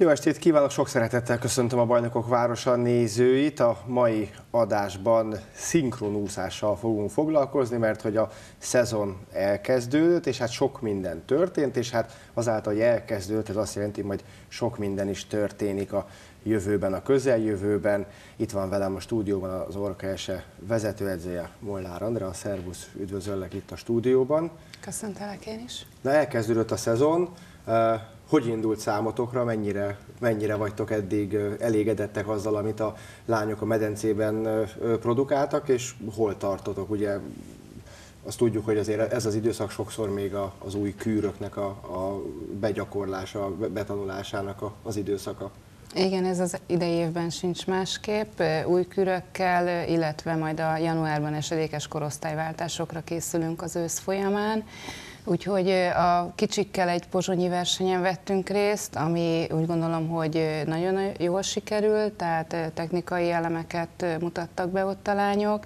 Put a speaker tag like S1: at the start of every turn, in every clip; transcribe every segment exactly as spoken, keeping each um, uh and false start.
S1: Jó estét kívánok, sok szeretettel köszöntöm a Bajnokok Városa nézőit. A mai adásban szinkronúszással fogunk foglalkozni, mert hogy a szezon elkezdődött, és hát sok minden történt, és hát azáltal, hogy elkezdődött, ez azt jelenti, hogy majd sok minden is történik a jövőben, a közeljövőben. Itt van velem a stúdióban az Orka es e vezetőedzője, Molnár Andrea. Szervusz, üdvözöllek itt a stúdióban.
S2: Köszöntelek én is.
S1: Na, elkezdődött a szezon. Hogy indult számotokra, mennyire, mennyire vagytok eddig elégedettek azzal, amit a lányok a medencében produkáltak, és hol tartotok? Ugye azt tudjuk, hogy azért ez az időszak sokszor még az új kűröknek a, a begyakorlása, a betanulásának a, az időszaka.
S2: Igen, ez az idei évben sincs másképp. Új kürökkel, illetve majd a januárban esedékes korosztályváltásokra készülünk az ősz folyamán. Úgyhogy a kicsikkel egy pozsonyi versenyen vettünk részt, ami úgy gondolom, hogy nagyon jól sikerült, tehát technikai elemeket mutattak be ott a lányok,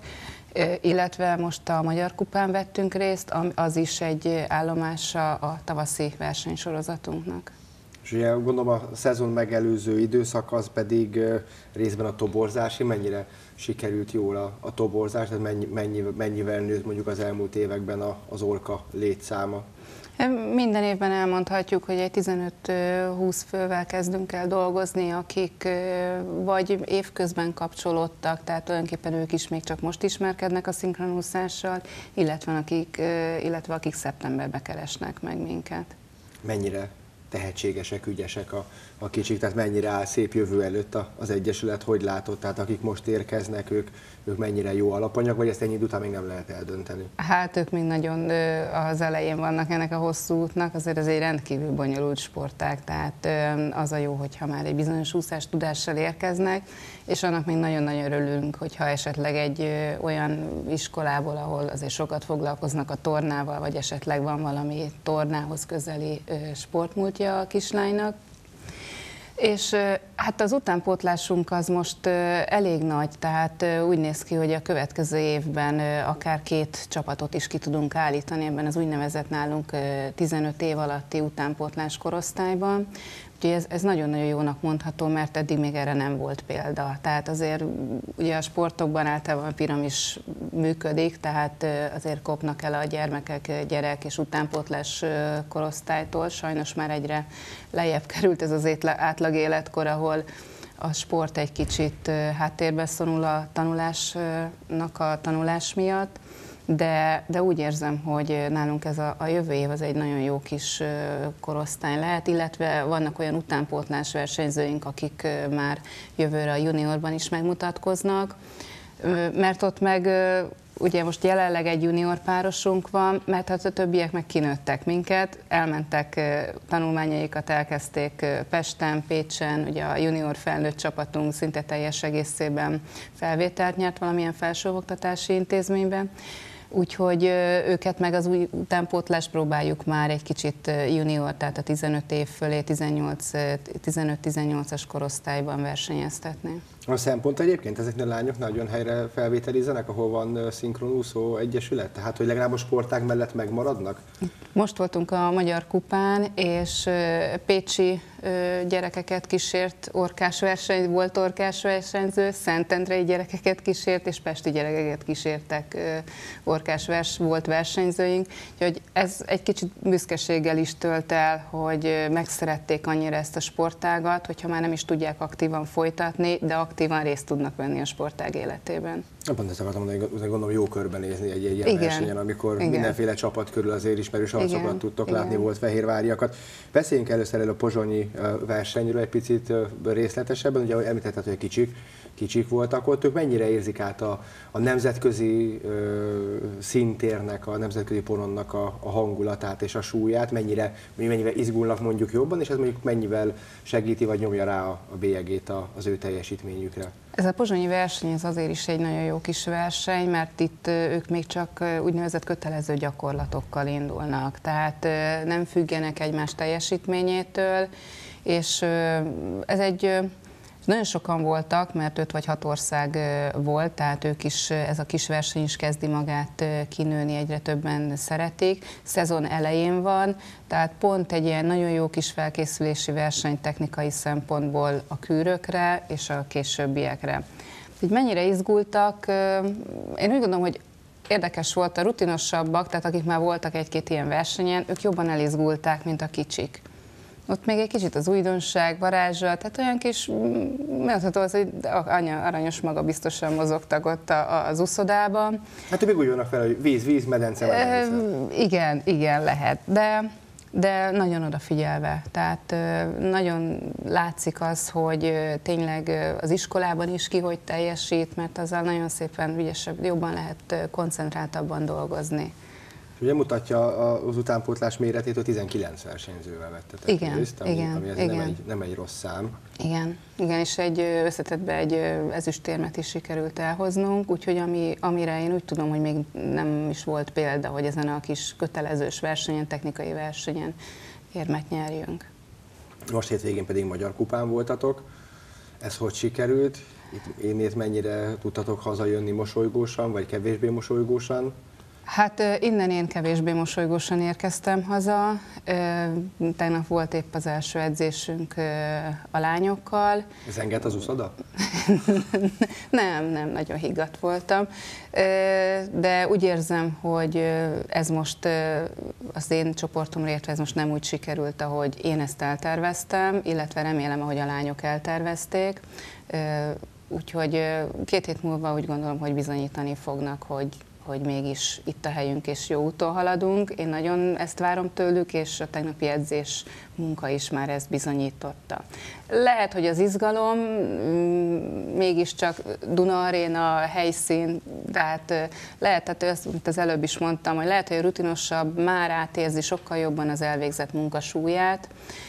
S2: illetve most a Magyar Kupán vettünk részt, az is egy állomása a tavaszi versenysorozatunknak.
S1: És ugye gondolom a szezon megelőző időszak az pedig részben a toborzási, mennyire sikerült jól a, a toborzás, tehát mennyi, mennyi, mennyivel nőtt mondjuk az elmúlt években a, az Orka létszáma?
S2: Minden évben elmondhatjuk, hogy egy tizenöt-húsz fővel kezdünk el dolgozni, akik vagy évközben kapcsolódtak, tehát tulajdonképpen ők is még csak most ismerkednek a szinkronúszással, illetve akik, illetve akik szeptemberben keresnek meg minket.
S1: Mennyire tehetségesek, ügyesek a, a kicsik, tehát mennyire áll szép jövő előtt az Egyesület, hogy látod, tehát akik most érkeznek, ők, ők mennyire jó alapanyag, vagy ezt ennyi idő után még nem lehet eldönteni?
S2: Hát ők még nagyon az elején vannak ennek a hosszú útnak, azért ez egy rendkívül bonyolult sportág, tehát az a jó, hogyha már egy bizonyos úszás tudással érkeznek, és annak még nagyon-nagyon örülünk, hogyha esetleg egy olyan iskolából, ahol azért sokat foglalkoznak a tornával, vagy esetleg van valami tornához közeli sportmúltja a kislánynak. És hát az utánpótlásunk az most elég nagy, tehát úgy néz ki, hogy a következő évben akár két csapatot is ki tudunk állítani ebben az úgynevezett nálunk tizenöt év alatti utánpótlás korosztályban. Úgyhogy ez, ez nagyon-nagyon jónak mondható, mert eddig még erre nem volt példa. Tehát azért ugye a sportokban általában a piramis működik, tehát azért kopnak el a gyermekek gyerek és utánpótlás korosztálytól. Sajnos már egyre lejjebb került ez az átlag életkor, ahol a sport egy kicsit háttérbe szorul a tanulásnak a tanulás miatt. De, de úgy érzem, hogy nálunk ez a, a jövő év az egy nagyon jó kis korosztály lehet, illetve vannak olyan utánpótlás versenyzőink, akik már jövőre a juniorban is megmutatkoznak, mert ott meg ugye most jelenleg egy junior párosunk van, mert hát a többiek meg kinőttek minket, elmentek, tanulmányaikat elkezdték Pesten, Pécsen, ugye a junior felnőtt csapatunk szinte teljes egészében felvételt nyert valamilyen felsőoktatási intézményben. Úgyhogy őket meg az új utánpótlást próbáljuk már egy kicsit junior, tehát a tizenöt év fölé, tizenöt-tizennyolcas korosztályban versenyeztetni.
S1: A szempont egyébként ezeknél a lányok nagyon helyre felvételizenek, ahol van szinkronúszó egyesület? Tehát, hogy legalább a sportág mellett megmaradnak?
S2: Most voltunk a Magyar Kupán, és pécsi gyerekeket kísért orkás verseny, volt orkás versenyző, szentendrei gyerekeket kísért, és pesti gyerekeket kísértek orkás vers, volt versenyzőink. Úgyhogy ez egy kicsit büszkeséggel is tölt el, hogy megszerették annyira ezt a sportágat, hogyha már nem is tudják aktívan folytatni, de aktívan részt tudnak venni a sportág életében.
S1: Pont ezt akartam mondani, hogy gondolom jó körbenézni egy, egy ilyen Igen. versenyen, amikor Igen. mindenféle csapat körül azért ismerős arcokat tudtok Igen. látni, volt fehérváriakat. Beszéljünk először el a pozsonyi versenyről egy picit részletesebben, ugye ahogy említetted, hogy kicsik, kicsik voltak ott, ők mennyire érzik át a, a nemzetközi ö, szintérnek, a nemzetközi poronnak a, a hangulatát és a súlyát, mennyire, mennyivel izgulnak mondjuk jobban, és ez mondjuk mennyivel segíti vagy nyomja rá a, a bélyegét az ő teljesítményükre.
S2: Ez a pozsonyi verseny ez azért is egy nagyon jó kis verseny, mert itt ők még csak úgynevezett kötelező gyakorlatokkal indulnak, tehát nem függenek egymás teljesítményétől, és ez egy Nagyon sokan voltak, mert öt vagy hat ország volt, tehát ők is, ez a kis verseny is kezdi magát kinőni, egyre többen szeretik. Szezon elején van, tehát pont egy ilyen nagyon jó kis felkészülési verseny technikai szempontból a kűrökre és a későbbiekre. Így mennyire izgultak, én úgy gondolom, hogy érdekes volt a rutinosabbak, tehát akik már voltak egy-két ilyen versenyen, ők jobban elizgulták, mint a kicsik. Ott még egy kicsit az újdonság, varázsa, tehát olyan kis, mondható az, hogy anya aranyos maga biztosan mozogtak ott az uszodában.
S1: Hát ők még úgy vannak fel, hogy víz, víz, medence, medence.
S2: E, igen, igen, lehet, de, de nagyon odafigyelve. Tehát nagyon látszik az, hogy tényleg az iskolában is ki hogy teljesít, mert azzal nagyon szépen ügyesebb, jobban lehet koncentráltabban dolgozni.
S1: Ugye mutatja az utánpótlás méretét, hogy tizenkilenc versenyzővel vettetek
S2: igen,
S1: részt, ami,
S2: igen,
S1: ami
S2: igen.
S1: Nem, egy, nem egy rossz szám.
S2: Igen, igen, és egy összetettbe egy ezüstérmet is sikerült elhoznunk, úgyhogy ami, amire én úgy tudom, hogy még nem is volt példa, hogy ezen a kis kötelezős versenyen, technikai versenyen érmet nyerjünk.
S1: Most hétvégén pedig Magyar Kupán voltatok. Ez hogy sikerült? Itt innét mennyire tudtatok hazajönni mosolygósan, vagy kevésbé mosolygósan?
S2: Hát innen én kevésbé mosolygósan érkeztem haza. Tegnap volt épp az első edzésünk a lányokkal.
S1: Ez enged az uszoda?
S2: nem, nem, nagyon higgadt voltam. De úgy érzem, hogy ez most az én csoportomra értve ez most nem úgy sikerült, ahogy én ezt elterveztem, illetve remélem, ahogy a lányok eltervezték. Úgyhogy két hét múlva úgy gondolom, hogy bizonyítani fognak, hogy hogy mégis itt a helyünk és jó úton haladunk. Én nagyon ezt várom tőlük, és a tegnapi edzés munka is már ezt bizonyította. Lehet, hogy az izgalom, mégiscsak Duna Aréna helyszín, tehát lehet, tehát azt, mint az előbb is mondtam, hogy lehet, hogy a rutinosabb már átérzi sokkal jobban az elvégzett munka súlyát,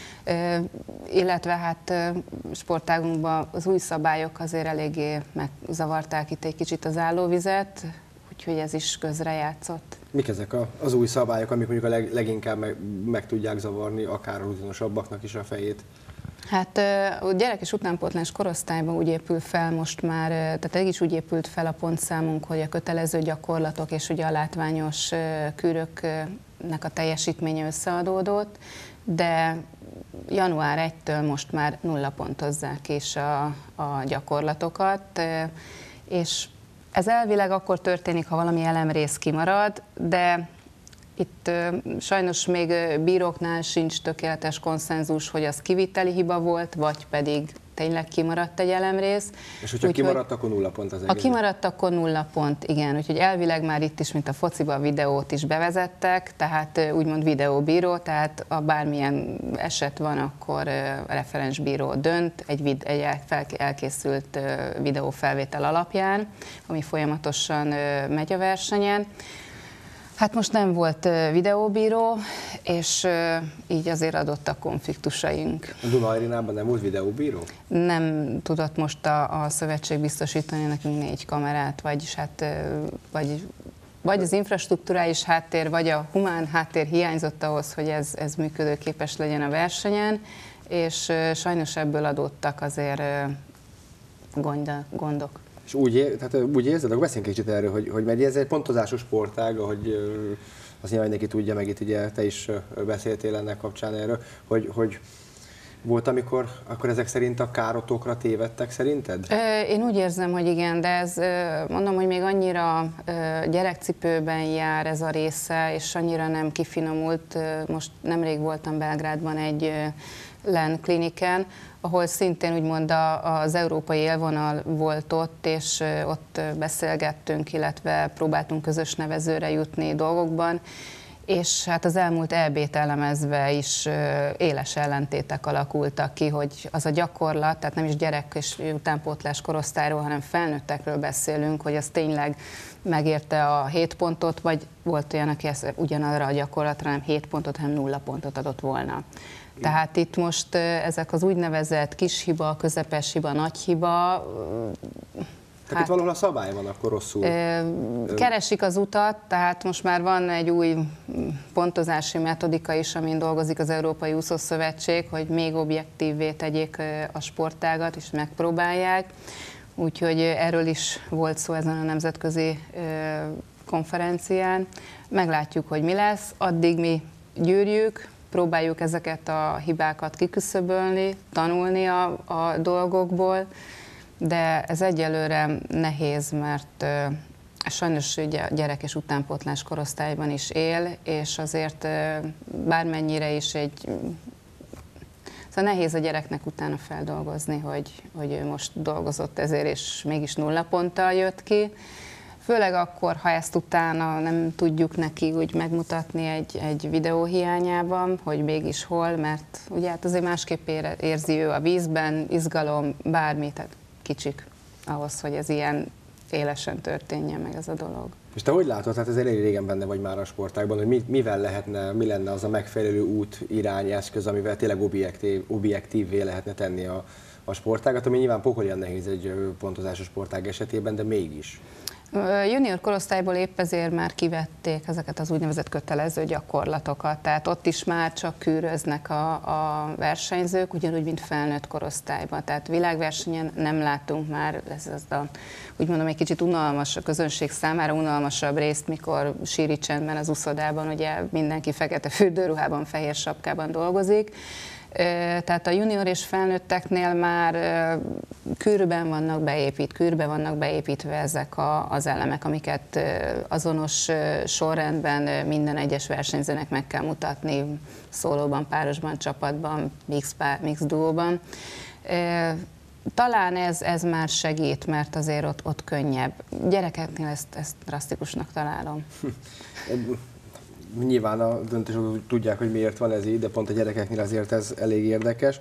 S2: illetve hát sportágunkban az új szabályok azért eléggé megzavarták itt egy kicsit az állóvizet, úgyhogy ez is közrejátszott.
S1: Mik ezek az új szabályok, amik mondjuk a leg, leginkább meg, meg tudják zavarni akár a rutinosabbaknak is a fejét?
S2: Hát a gyerek és utánpótlás korosztályban úgy épül fel most már, tehát eddig is úgy épült fel a pontszámunk, hogy a kötelező gyakorlatok és ugye a látványos kűröknek a teljesítménye összeadódott, de január elsejétől most már nulla pontozzák is a, a gyakorlatokat, és ez elvileg akkor történik, ha valami elemrész kimarad, de itt sajnos még bíróknál sincs tökéletes konszenzus, hogy az kiviteli hiba volt, vagy pedig tényleg kimaradt egy elemrész.
S1: És hogyha úgy, kimaradt, akkor nulla pont az egész?
S2: Ha kimaradt, akkor nulla pont, igen. Úgyhogy elvileg már itt is, mint a fociban, videót is bevezettek, tehát úgymond videóbíró, tehát ha bármilyen eset van, akkor a referensbíró dönt egy, egy elkészült videófelvétel alapján, ami folyamatosan megy a versenyen. Hát most nem volt videóbíró, és így azért adottak konfliktusaink.
S1: A Duna Arénában nem volt videóbíró?
S2: Nem tudott most a, a szövetség biztosítani nekünk négy kamerát, vagyis hát, vagy, vagy az infrastrukturális háttér, vagy a humán háttér hiányzott ahhoz, hogy ez, ez működőképes legyen a versenyen, és sajnos ebből adottak azért gondok.
S1: És úgy, tehát úgy érzed, akkor beszéljünk kicsit erről, hogy, hogy mert ez egy pontozásos sportág, ahogy azt nyilván mindenki tudja, meg itt ugye te is beszéltél ennek kapcsán erről, hogy, hogy volt, amikor akkor ezek szerint a károtokra tévedtek szerinted?
S2: Én úgy érzem, hogy igen, de ez mondom, hogy még annyira gyerekcipőben jár ez a része, és annyira nem kifinomult. Most nemrég voltam Belgrádban egy LEN kliniken, ahol szintén úgymond az európai élvonal volt ott, és ott beszélgettünk, illetve próbáltunk közös nevezőre jutni dolgokban, és hát az elmúlt é bét elemezve is éles ellentétek alakultak ki, hogy az a gyakorlat, tehát nem is gyerek és utánpótlás korosztályról, hanem felnőttekről beszélünk, hogy az tényleg megérte a hét pontot, vagy volt olyan, aki ezt ugyanarra a gyakorlatra nem hét pontot, hanem nulla pontot adott volna. Tehát itt most ezek az úgynevezett kis hiba, közepes hiba, nagy hiba,
S1: Tehát itt valahol a szabály van akkor rosszul.
S2: Keresik az utat, tehát most már van egy új pontozási metodika is, amin dolgozik az Európai Úszószövetség, hogy még objektívvé tegyék a sportágat, és megpróbálják. Úgyhogy erről is volt szó ezen a nemzetközi konferencián. Meglátjuk, hogy mi lesz. Addig mi gyűrjük, próbáljuk ezeket a hibákat kiküszöbölni, tanulni a, a dolgokból, de ez egyelőre nehéz, mert sajnos ugye a gyerek és utánpótlás korosztályban is él, és azért bármennyire is egy... Szóval nehéz a gyereknek utána feldolgozni, hogy, hogy ő most dolgozott ezért, és mégis nulla ponttal jött ki. Főleg akkor, ha ezt utána nem tudjuk neki úgy megmutatni egy, egy videó hiányában, hogy mégis hol, mert ugye hát azért másképp érzi ő a vízben, izgalom, bármi, tehát kicsik ahhoz, hogy ez ilyen élesen történjen meg ez a dolog.
S1: És te hogy látod, hát ez elég régen benne vagy már a sportágban, hogy mivel lehetne, mi lenne az a megfelelő út, irány, eszköz, amivel tényleg objektív, objektívvé lehetne tenni a, a sportágat, ami nyilván pokolyan nehéz egy pontozásos sportág esetében, de mégis.
S2: Junior korosztályból épp ezért már kivették ezeket az úgynevezett kötelező gyakorlatokat, tehát ott is már csak kűröznek a, a versenyzők, ugyanúgy, mint felnőtt korosztályban. Tehát világversenyen nem látunk már, ez az a, úgy mondom, egy kicsit unalmas, a közönség számára unalmasabb részt, mikor síri csendben az úszodában, ugye mindenki fekete fürdőruhában, fehér sapkában dolgozik. Tehát a junior és felnőtteknél már kűrben vannak beépít, kűrbe vannak beépítve ezek a, az elemek, amiket azonos sorrendben minden egyes versenyzőnek meg kell mutatni, szólóban, párosban, csapatban, mix, pár, mix duóban. Talán ez, ez már segít, mert azért ott, ott könnyebb. Gyerekeknél ezt, ezt drasztikusnak találom.
S1: Nyilván a döntősök tudják, hogy miért van ez így, de pont a gyerekeknél azért ez elég érdekes.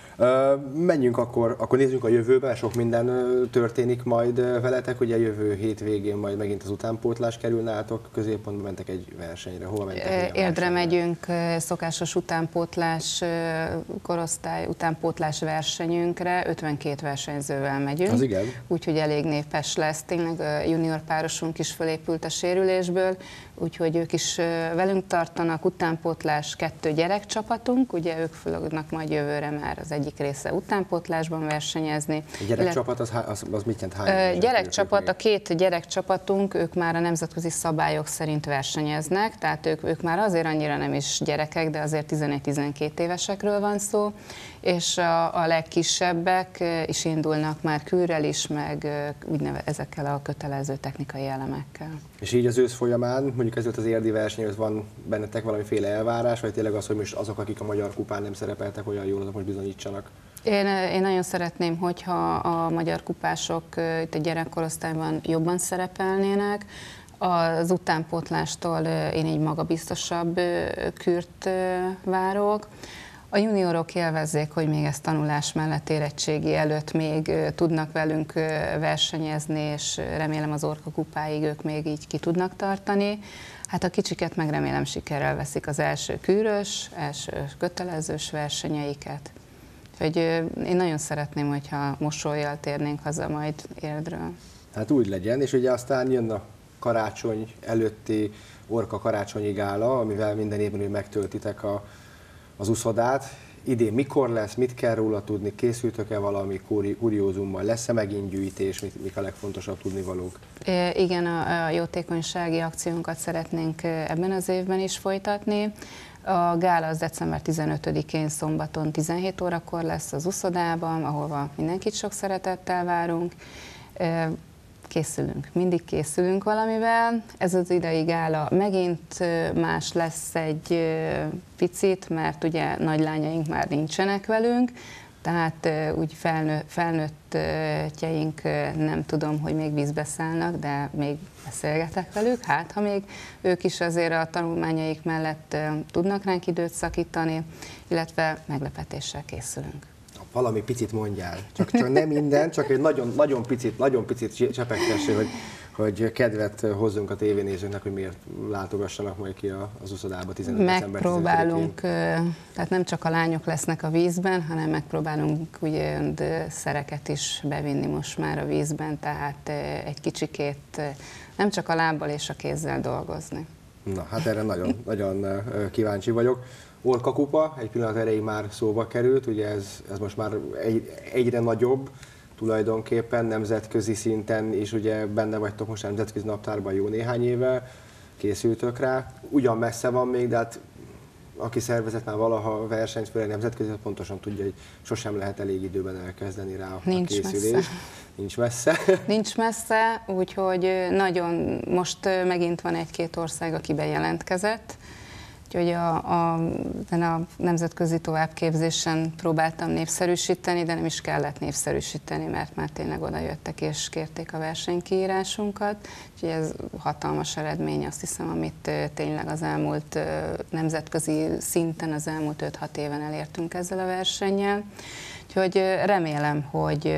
S1: Menjünk akkor, akkor nézzünk a jövőbe, sok minden történik majd veletek, ugye jövő hétvégén majd megint az utánpótlás kerül nálatok, középpontba mentek egy versenyre, hova mentek?
S2: Érdre megyünk szokásos utánpótlás korosztály, utánpótlás versenyünkre, ötvenkét versenyzővel megyünk.
S1: Az igen.
S2: Úgyhogy elég népes lesz, tényleg junior párosunk is fölépült a sérülésből, úgyhogy ők is velünk tartanak, utánpótlás kettő gyerekcsapatunk, ugye ők fognak majd jövőre már az egyik része utánpótlásban versenyezni.
S1: A gyerekcsapat az, az, az mit jelent? Hány
S2: gyerekcsapat, a két gyerekcsapatunk, ők már a nemzetközi szabályok szerint versenyeznek, tehát ők, ők már azért annyira nem is gyerekek, de azért tizenegy-tizenkét évesekről van szó, és a, a legkisebbek is indulnak már kűrrel is, meg úgynevezett ezekkel a kötelező technikai elemekkel.
S1: És így az ősz folyamán, mondjuk ezért az érdi versenyhez van bennetek valamiféle elvárás, vagy tényleg az, hogy most azok, akik a Magyar Kupán nem szerepeltek olyan jól, azok most bizonyítsanak?
S2: Én, én nagyon szeretném, hogyha a magyar kupások itt a gyerekkorosztályban jobban szerepelnének. Az utánpótlástól én egy magabiztosabb kűrt várok. A juniorok élvezzék, hogy még ezt tanulás mellett, érettségi előtt még tudnak velünk versenyezni, és remélem az Orka kupáig ők még így ki tudnak tartani. Hát a kicsiket meg remélem sikerrel veszik az első kűrös, első kötelezős versenyeiket. Úgyhogy én nagyon szeretném, hogyha mosollyal térnénk haza majd Érdről.
S1: Hát úgy legyen, és ugye aztán jön a karácsony előtti Orka karácsonyi gála, amivel minden évben megtöltitek a az úszodát. Idén mikor lesz, mit kell róla tudni, készültök-e valami kuriózummal, lesz-e megint gyűjtés, mik a legfontosabb tudnivalók?
S2: Igen, a jótékonysági akciónkat szeretnénk ebben az évben is folytatni. A gála az december tizenötödikén szombaton tizenhét órakor lesz az úszodában, ahova mindenkit sok szeretettel várunk. Készülünk, mindig készülünk valamivel. Ez az idei gála megint más lesz egy picit, mert ugye nagylányaink már nincsenek velünk, tehát úgy felnő, felnőttjeink nem tudom, hogy még vízbe szállnak, de még beszélgetek velük, hát ha még ők is azért a tanulmányaik mellett tudnak ránk időt szakítani, illetve meglepetéssel készülünk.
S1: Valami picit mondjál, csak, csak nem minden, csak egy nagyon, nagyon picit, nagyon picit csepegtessé, hogy, hogy kedvet hozzunk a tévénézőknek, hogy miért látogassanak majd ki az uszodába tizenöt december
S2: Megpróbálunk, tehát nem csak a lányok lesznek a vízben, hanem megpróbálunk ugye szereket is bevinni most már a vízben, tehát egy kicsikét nem csak a lábbal és a kézzel dolgozni.
S1: Na, hát erre nagyon, nagyon kíváncsi vagyok. Orka kupa egy pillanat erejéig már szóba került, ugye ez, ez most már egy, egyre nagyobb, tulajdonképpen nemzetközi szinten is ugye benne vagytok most a nemzetközi naptárban jó néhány éve, készültök rá. Ugyan messze van még, de hát aki szervezett már valaha versenyt, főleg nemzetközi, pontosan tudja, hogy sosem lehet elég időben elkezdeni rá a
S2: Nincs
S1: készülést.
S2: Messze.
S1: Nincs messze.
S2: Nincs messze, úgyhogy nagyon most megint van egy-két ország, aki bejelentkezett. Úgyhogy a, a, a nemzetközi továbbképzésen próbáltam népszerűsíteni, de nem is kellett népszerűsíteni, mert már tényleg oda jöttek és kérték a versenykiírásunkat. Úgyhogy ez hatalmas eredmény, azt hiszem, amit tényleg az elmúlt nemzetközi szinten, az elmúlt öt-hat éven elértünk ezzel a versennyel. Úgyhogy remélem, hogy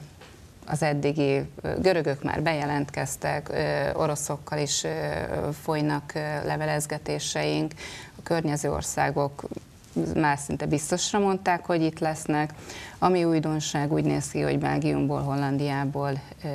S2: az eddigi görögök már bejelentkeztek, oroszokkal is folynak levelezgetéseink, a környező országok már szinte biztosra mondták, hogy itt lesznek. Ami újdonság, úgy néz ki, hogy Belgiumból, Hollandiából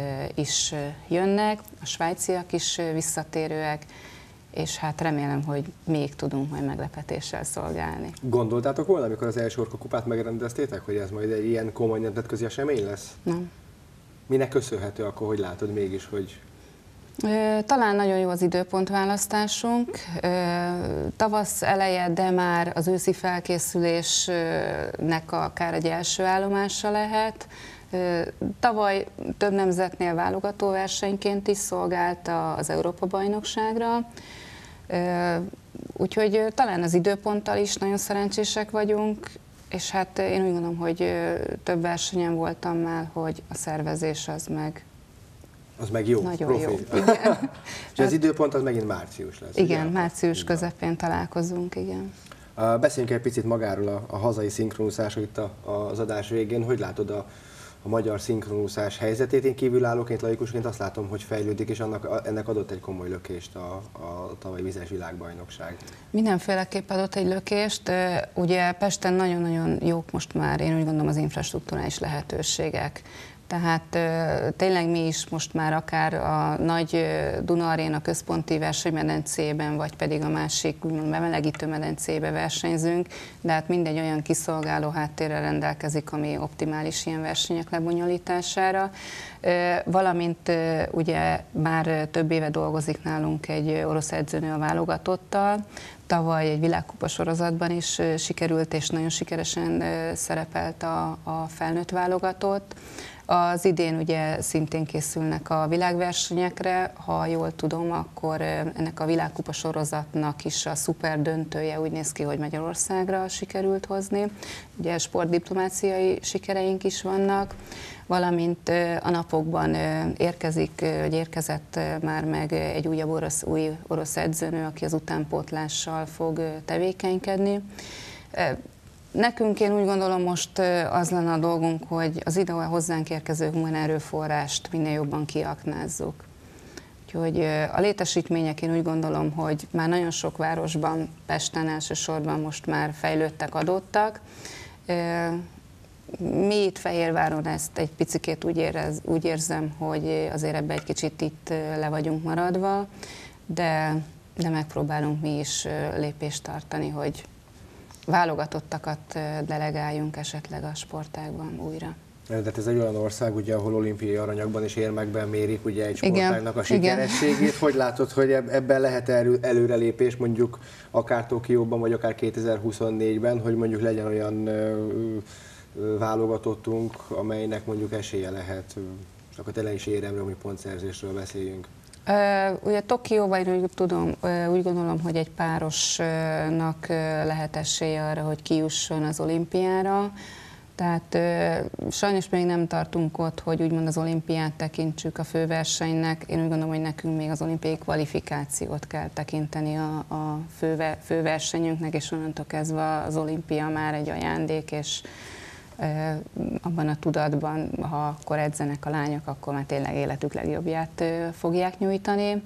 S2: is jönnek, a svájciak is visszatérőek, és hát remélem, hogy még tudunk majd meglepetéssel szolgálni.
S1: Gondoltátok volna, amikor az első Orka kupát megrendeztétek, hogy ez majd egy ilyen komoly nemzetközi esemény lesz?
S2: Nem.
S1: Minek köszönhető akkor, hogy látod mégis, hogy...
S2: Talán nagyon jó az időpontválasztásunk. Tavasz eleje, de már az őszi felkészülésnek akár egy első állomása lehet. Tavaly több nemzetnél válogatóversenyként is szolgált az Európa-bajnokságra. Úgyhogy talán az időponttal is nagyon szerencsések vagyunk. És hát én úgy gondolom, hogy több versenyen voltam már, hogy a szervezés az meg
S1: Az meg jó,
S2: nagyon
S1: profi.
S2: Jó. Igen.
S1: És az időpont az megint március lesz.
S2: Igen,
S1: ugye?
S2: március közepén találkozunk, igen.
S1: Uh, beszéljünk egy picit magáról a, a hazai szinkronúszásról itt a, az adás végén. Hogy látod a, a magyar szinkronúszás helyzetét? Én kívülállóként, laikusként azt látom, hogy fejlődik, és annak, ennek adott egy komoly lökést a, a tavalyi vizes világbajnokság.
S2: Mindenféleképp adott egy lökést. Ugye Pesten nagyon-nagyon jók most már, én úgy gondolom, az infrastruktúrális lehetőségek. Tehát tényleg mi is most már akár a nagy Duna Aréna központi versenymedencében, vagy pedig a másik úgymond bemelegítő medencébe versenyzünk, de hát mindegy olyan kiszolgáló háttérrel rendelkezik, ami optimális ilyen versenyek lebonyolítására. Valamint ugye már több éve dolgozik nálunk egy orosz edzőnő a válogatottal, tavaly egy világkupa sorozatban is sikerült, és nagyon sikeresen szerepelt a, a felnőtt válogatott. Az idén ugye szintén készülnek a világversenyekre, ha jól tudom, akkor ennek a világkupa sorozatnak is a szuper döntője úgy néz ki, hogy Magyarországra sikerült hozni. Ugye sportdiplomáciai sikereink is vannak, valamint a napokban érkezik, vagy érkezett már meg egy újabb orosz, új orosz edzőnő, aki az utánpótlással fog tevékenykedni. Nekünk én úgy gondolom most az lenne a dolgunk, hogy az ide hozzánk érkező humán erőforrást minél jobban kiaknázzuk. Úgyhogy a létesítmények én úgy gondolom, hogy már nagyon sok városban, Pesten elsősorban most már fejlődtek, adottak. Mi itt Fehérváron ezt egy picikét úgy, érez, úgy érzem, hogy azért ebbe egy kicsit itt le vagyunk maradva, de, de megpróbálunk mi is lépést tartani, hogy válogatottakat delegáljunk esetleg a sportágban újra.
S1: Tehát ez egy olyan ország, ugye, ahol olimpiai aranyagban és érmekben mérik ugye egy sportágnak a sikerességét. Igen. Hogy látod, hogy ebben lehet előrelépés mondjuk akár Tokióban, vagy akár kétezer-huszonnégyben, hogy mondjuk legyen olyan válogatottunk, amelynek mondjuk esélye lehet, csak a tényleg is éremről, hogy pontszerzésről beszéljünk?
S2: Uh, ugye Tokióban úgy, tudom, uh, úgy gondolom, hogy egy párosnak uh, lehet esélye arra, hogy kijusson az olimpiára. Tehát uh, sajnos még nem tartunk ott, hogy úgymond az olimpiát tekintsük a főversenynek. Én úgy gondolom, hogy nekünk még az olimpiai kvalifikációt kell tekinteni a, a főve, főversenyünknek, és onnantól kezdve az olimpia már egy ajándék, és abban a tudatban, ha akkor edzenek a lányok, akkor már tényleg életük legjobbját fogják nyújtani.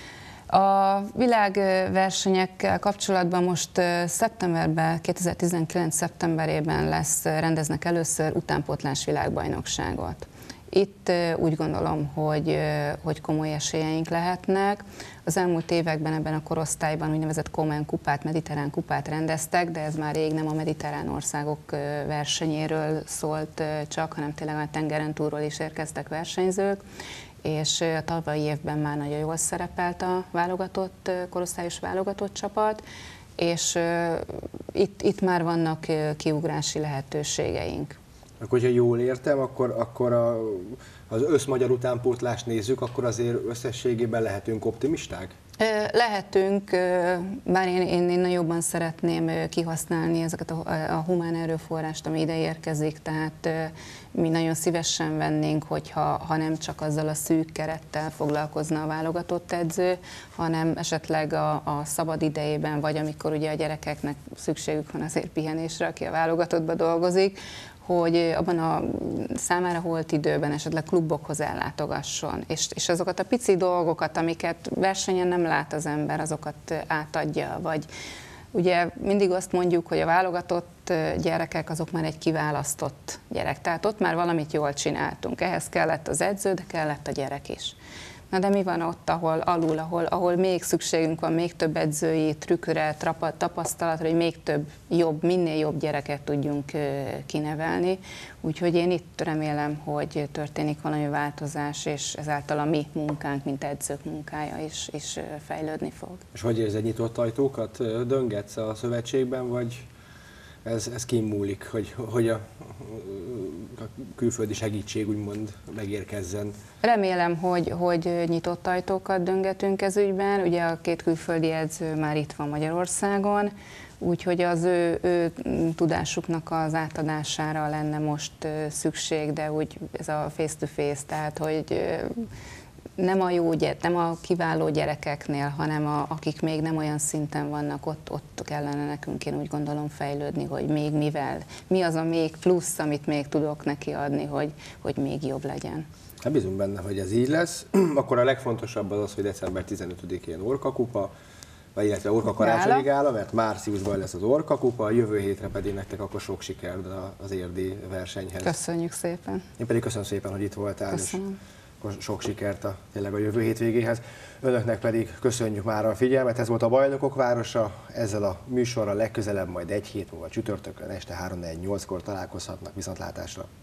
S2: A világversenyekkel kapcsolatban most szeptemberben, kétezer-tizenkilenc szeptemberében lesz, rendeznek először utánpótlás világbajnokságot. Itt úgy gondolom, hogy, hogy komoly esélyeink lehetnek. Az elmúlt években ebben a korosztályban úgynevezett Komen kupát, mediterrán kupát rendeztek, de ez már rég nem a mediterrán országok versenyéről szólt csak, hanem tényleg a tengeren túlról is érkeztek versenyzők, és a tavalyi évben már nagyon jól szerepelt a válogatott, korosztályos válogatott csapat, és itt, itt már vannak kiugrási lehetőségeink.
S1: Akkor, hogyha jól értem, akkor, akkor a, az összmagyar utánpótlást nézzük, akkor azért összességében lehetünk optimisták?
S2: Lehetünk, bár én, én, én jobban szeretném kihasználni ezeket a, a humán erőforrást, ami ide érkezik, tehát mi nagyon szívesen vennénk, hogyha ha nem csak azzal a szűk kerettel foglalkozna a válogatott edző, hanem esetleg a, a szabad idejében, vagy amikor ugye a gyerekeknek szükségük van azért pihenésre, aki a válogatottban dolgozik, hogy abban a számára holt időben esetleg klubokhoz ellátogasson, és, és azokat a pici dolgokat, amiket versenyen nem lát az ember, azokat átadja, vagy ugye mindig azt mondjuk, hogy a válogatott gyerekek azok már egy kiválasztott gyerek, tehát ott már valamit jól csináltunk, ehhez kellett az edző, de kellett a gyerek is. Na de mi van ott, ahol alul, ahol, ahol még szükségünk van, még több edzői trükkre, tapasztalatra, hogy még több jobb, minél jobb gyereket tudjunk kinevelni. Úgyhogy én itt remélem, hogy történik valami változás, és ezáltal a mi munkánk, mint edzők munkája is, is fejlődni fog. És
S1: hogy érzed, nyitott ajtókat döngetsz a szövetségben, vagy ez, ez kimúlik, hogy, hogy a, a külföldi segítség úgymond megérkezzen?
S2: Remélem, hogy, hogy nyitott ajtókat döngetünk ez ügyben. Ugye a két külföldi edző már itt van Magyarországon, úgyhogy az ő, ő tudásuknak az átadására lenne most szükség, de úgy ez a face-to-face, tehát hogy nem a jó gyerek, nem a kiváló gyerekeknél, hanem a, akik még nem olyan szinten vannak, ott, ott kellene nekünk, én úgy gondolom, fejlődni, hogy még mivel, mi az a még plusz, amit még tudok neki adni, hogy, hogy még jobb legyen.
S1: Hát bízunk benne, hogy ez így lesz. Akkor a legfontosabb az az, hogy december tizenötödikén Orka kupa, vagy illetve Orka karácsonyi gála, mert márciusban lesz az Orka kupa, a jövő hétre pedig nektek akkor sok siker az érdi versenyhez.
S2: Köszönjük szépen.
S1: Én pedig köszönöm szépen, hogy itt voltál.
S2: Köszönöm.
S1: Sok sikert a, tényleg a jövő hétvégéhez. Önöknek pedig köszönjük már a figyelmet. Ez volt a Bajnokok városa. Ezzel a műsorral legközelebb majd egy hét múlva csütörtökön este három negyvennyolckor találkozhatnak. Viszontlátásra!